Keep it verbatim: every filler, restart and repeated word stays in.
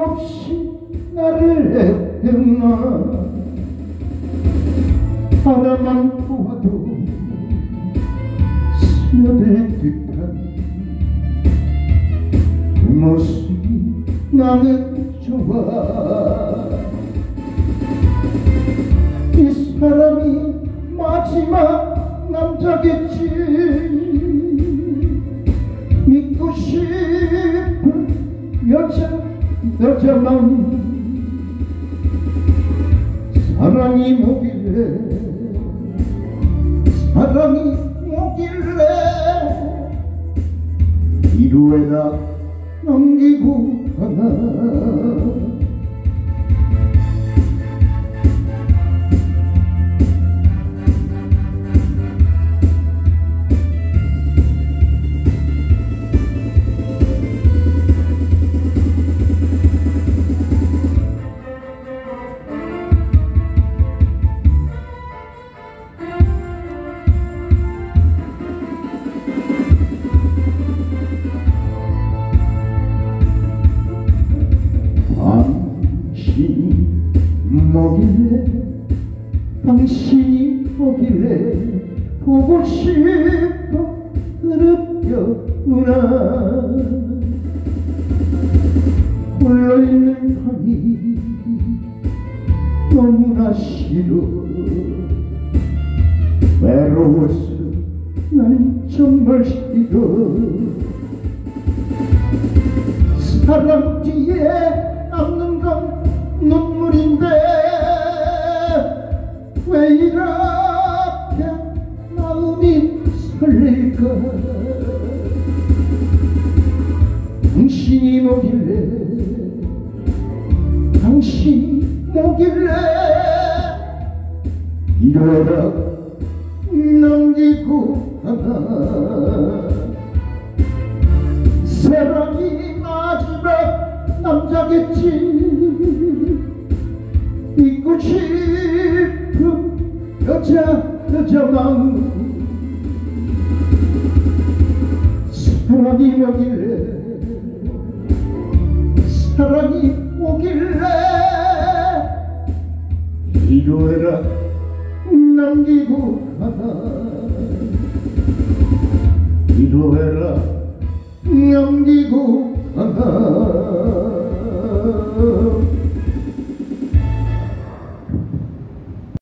없이 나를 헤엄나 하나만 보아도 스며들 듯한 그 모습이 나는 좋아. 이 사람이 마지막 남자겠지. 믿고 싶은 여자, 여자만 사랑이 뭐길래, 사랑이 뭐길래 이루에다 넘기고 가나. 뭐길래, 당신이 뭐길래 보고 싶어 그럽구나. 홀로 있는 밤이 너무나 싫어. 외로워서 난 정말 싫어. 사랑 뒤에 남는 건 눈물인데 왜 이렇게 마음이 설렐까. 당신이 뭐길래, 당신이 뭐길래 이러다 넘기고 가나. 사랑이 마지막 남자겠지. 믿고 싶은 여자, 여자만 사랑이 뭐길래, 사랑이 뭐길래 이루어라 남기고 가나. 이루어라 남기고 가나.